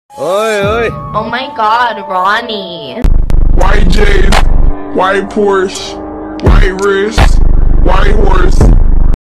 Oi, oi. Oh my god, Ronnie. White J's, white Porsche, white wrist, white horse.